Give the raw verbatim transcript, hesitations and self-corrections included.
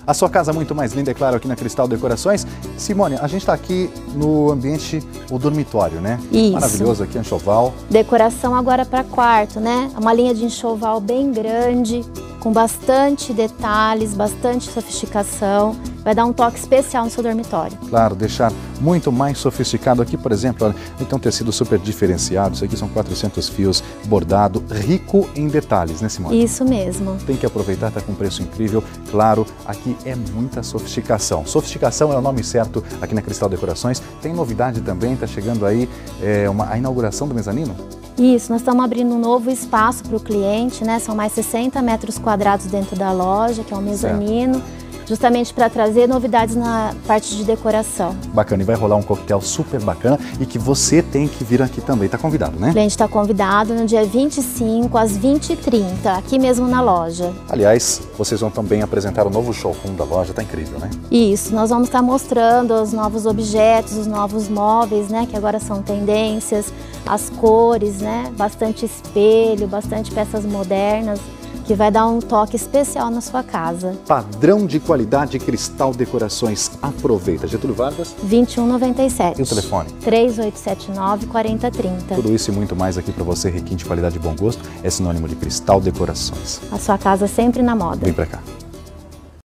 a sua casa muito mais linda, é claro, aqui na Cristal Decorações. Simone, a gente está aqui no ambiente, o dormitório, né? Isso. Maravilhoso aqui, enxoval. Decoração agora para quarto, né? Uma linha de enxoval bem grande, com bastante detalhes, bastante sofisticação. Vai dar um toque especial no seu dormitório. Claro, deixar muito mais sofisticado aqui, por exemplo, olha, então um tecido super diferenciado, isso aqui são quatrocentos fios, bordado, rico em detalhes, né, Simone? Isso mesmo. Tem que aproveitar, tá com um preço incrível. Claro, aqui é muita sofisticação. Sofisticação é o nome certo aqui na Cristal Decorações. Tem novidade também, tá chegando aí é, uma, a inauguração do mezanino? Isso, nós estamos abrindo um novo espaço para o cliente, né? São mais sessenta metros quadrados dentro da loja, que é um mezanino. Certo. Justamente para trazer novidades na parte de decoração. Bacana, e vai rolar um coquetel super bacana e que você tem que vir aqui também, tá convidado, né? O cliente está convidado no dia vinte e cinco, às vinte e trinta, aqui mesmo na loja. Aliás, vocês vão também apresentar o novo showroom da loja, tá incrível, né? Isso, nós vamos estar mostrando os novos objetos, os novos móveis, né, que agora são tendências, as cores, né, bastante espelho, bastante peças modernas, que vai dar um toque especial na sua casa. Padrão de qualidade Cristal Decorações. Aproveita. Getúlio Vargas. vinte e um noventa e sete. E o telefone? três oito sete nove, quatro zero três zero. Tudo isso e muito mais aqui para você, requinte, qualidade e bom gosto, é sinônimo de Cristal Decorações. A sua casa sempre na moda. Vem pra cá.